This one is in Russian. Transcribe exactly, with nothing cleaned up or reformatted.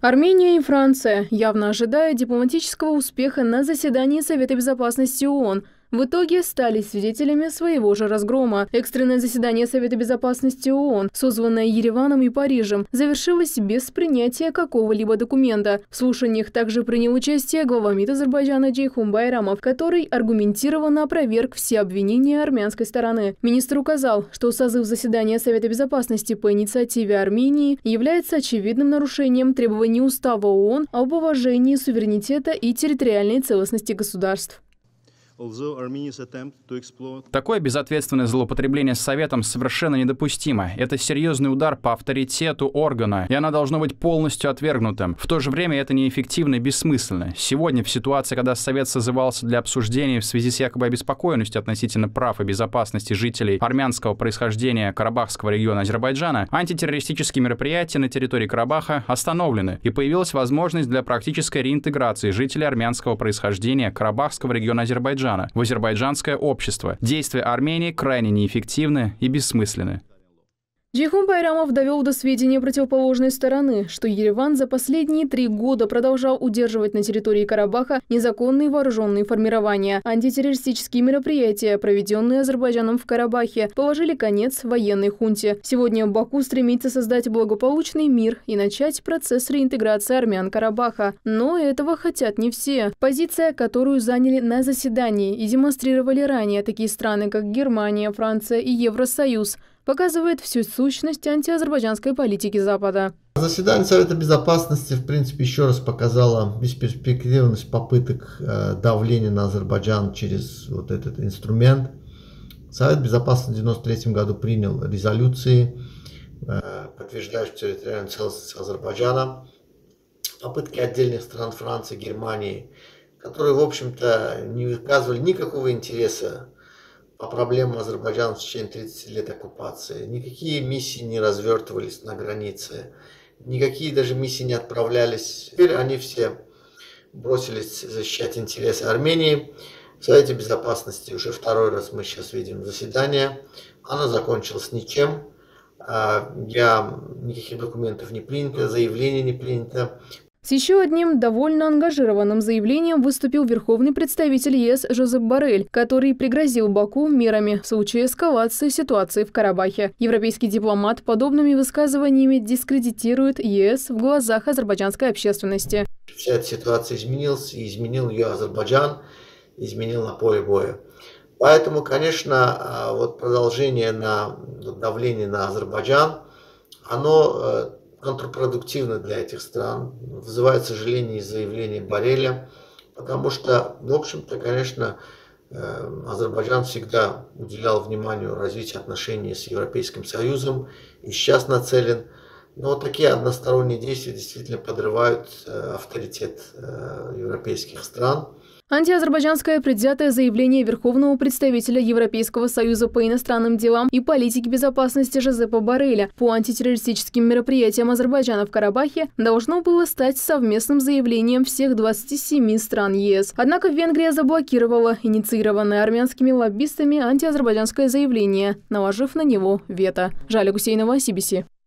Армения и Франция явно ожидают дипломатического успеха на заседании Совета Безопасности ООН. В итоге стали свидетелями своего же разгрома. Экстренное заседание Совета Безопасности ООН, созванное Ереваном и Парижем, завершилось без принятия какого-либо документа. В слушаниях также принял участие глава МИД Азербайджана Джейхун Байрамов, который аргументированно опроверг все обвинения армянской стороны. Министр указал, что созыв заседания Совета Безопасности по инициативе Армении является очевидным нарушением требований Устава ООН об уважении суверенитета и территориальной целостности государств. Такое безответственное злоупотребление Советом совершенно недопустимо. Это серьезный удар по авторитету органа, и оно должно быть полностью отвергнутым. В то же время это неэффективно и бессмысленно. Сегодня, в ситуации, когда Совет созывался для обсуждения в связи с якобы обеспокоенностью относительно прав и безопасности жителей армянского происхождения Карабахского региона Азербайджана, антитеррористические мероприятия на территории Карабаха остановлены, и появилась возможность для практической реинтеграции жителей армянского происхождения Карабахского региона Азербайджана в азербайджанское общество. Действия Армении крайне неэффективны и бессмысленны. Джейхун Байрамов довел до сведения противоположной стороны, что Ереван за последние три года продолжал удерживать на территории Карабаха незаконные вооруженные формирования. Антитеррористические мероприятия, проведенные Азербайджаном в Карабахе, положили конец военной хунте. Сегодня Баку стремится создать благополучный мир и начать процесс реинтеграции армян Карабаха. Но этого хотят не все. Позиция, которую заняли на заседании и демонстрировали ранее такие страны, как Германия, Франция и Евросоюз, показывает всю сущность антиазербайджанской политики Запада. Заседание Совета Безопасности, в принципе, еще раз показало бесперспективность попыток э, давления на Азербайджан через вот этот инструмент. Совет Безопасности в девяносто третьем году принял резолюции, э, подтверждающие территориальную целостность Азербайджана. Попытки отдельных стран Франции, Германии, которые, в общем-то, не выказывали никакого интереса по проблемам Азербайджана в течение тридцати лет оккупации. Никакие миссии не развертывались на границе, никакие даже миссии не отправлялись. Теперь они все бросились защищать интересы Армении. В Совете Безопасности уже второй раз мы сейчас видим заседание. Оно закончилось ничем. Я, никаких документов не принято, заявлений не принято. С еще одним довольно ангажированным заявлением выступил верховный представитель ЕС Жозеп Боррель, который пригрозил Баку мерами в случае эскалации ситуации в Карабахе. Европейский дипломат подобными высказываниями дискредитирует ЕС в глазах азербайджанской общественности. Вся эта ситуация изменилась, и изменил ее Азербайджан, изменил на поле боя. Поэтому, конечно, вот продолжение на давление на Азербайджан, оно контрпродуктивно для этих стран, вызывает сожаление и заявление Борреля, потому что, в общем-то, конечно, Азербайджан всегда уделял вниманию развитию отношений с Европейским Союзом и сейчас нацелен. Но такие односторонние действия действительно подрывают авторитет европейских стран. Антиазербайджанское предвзятое заявление верховного представителя Европейского союза по иностранным делам и политике безопасности Жозепа Борреля по антитеррористическим мероприятиям Азербайджана в Карабахе должно было стать совместным заявлением всех двадцати семи стран ЕС. Однако Венгрия заблокировала инициированное армянскими лоббистами антиазербайджанское заявление, наложив на него вето. Жаля Гусейнова, Си Би Си.